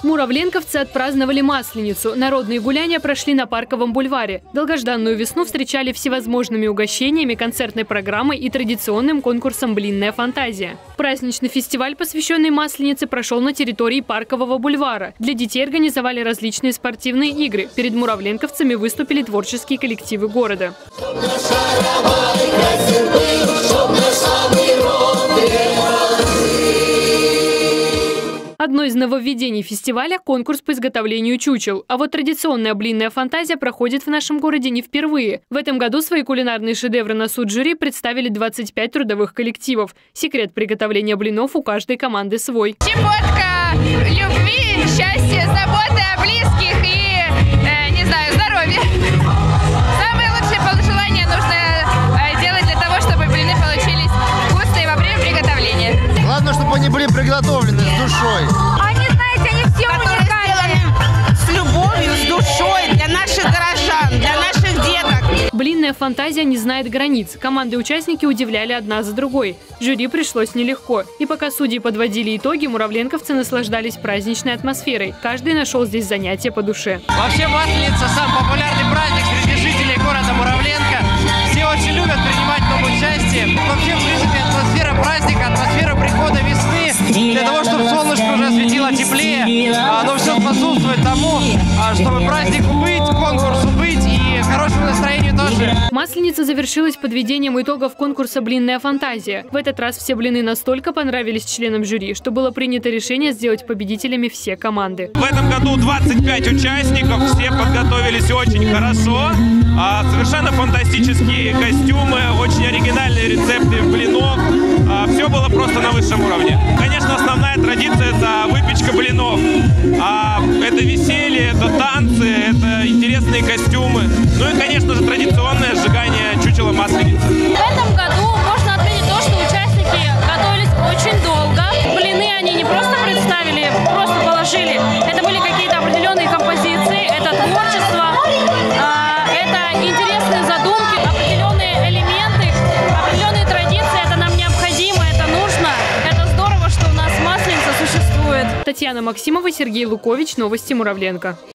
Муравленковцы отпраздновали Масленицу. Народные гуляния прошли на Парковом бульваре. Долгожданную весну встречали всевозможными угощениями, концертной программой и традиционным конкурсом «Блинная фантазия». Праздничный фестиваль, посвященный Масленице, прошел на территории Паркового бульвара. Для детей организовали различные спортивные игры. Перед муравленковцами выступили творческие коллективы города. Одно из нововведений фестиваля – конкурс по изготовлению чучел. А вот традиционная блинная фантазия проходит в нашем городе не впервые. В этом году свои кулинарные шедевры на суд жюри представили 25 трудовых коллективов. Секрет приготовления блинов у каждой команды свой. Щепотка любви, счастья, заботы о близких и, не знаю, здоровья. Самые лучшие пожелания нужно делать для того, чтобы блины получились вкусные во время приготовления. Главное, чтобы они были приготовлены с душой. Они, знаете, они все уникальные. С любовью, с душой для наших горожан, для наших деток. Блинная фантазия не знает границ. Команды и участники удивляли одна за другой. Жюри пришлось нелегко. И пока судьи подводили итоги, муравленковцы наслаждались праздничной атмосферой. Каждый нашел здесь занятие по душе. Вообще Масленица – самый популярный праздник среди жителей города Муравленко. Все очень любят принимать в нем участие. Вообще, в принципе, атмосфера праздника, атмосфера прихода весны. Для того, чтобы солнышко уже светило теплее, оно все способствует тому, чтобы празднику быть, конкурсу быть и хорошему настроению тоже. Масленица завершилась подведением итогов конкурса «Блинная фантазия». В этот раз все блины настолько понравились членам жюри, что было принято решение сделать победителями все команды. В этом году 25 участников, все подготовились очень хорошо. Совершенно фантастические костюмы, очень оригинальные рецепты блинов. Все было просто на высшем уровне. Конечно, основная традиция – это выпечка блинов. Это веселье, это танцы, это интересные костюмы. Ну и, конечно же, традиционное сжигание чучела Масленицы. В этом году можно отметить то, что участники готовились очень долго. Блины они не просто представили, просто положили. Это были какие-то определенные композиции, это творчество, это интересные задумки, определенные элементы, определенные традиции. Это нам необходимо, это нужно. Это здорово, что у нас Масленица существует. Татьяна Максимова, Сергей Лукович. Новости Муравленко.